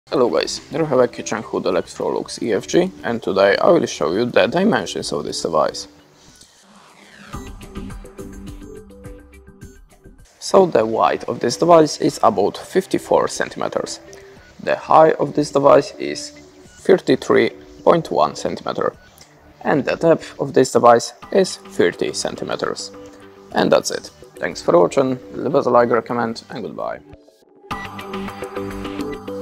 Hello guys, here I have a kitchen hood ELECTROLUX EFG, and today I will show you the dimensions of this device. So the width of this device is about 54 cm. The height of this device is 33.1 cm. And the depth of this device is 30 cm. And that's it. Thanks for watching, leave us a like, recommend, and goodbye.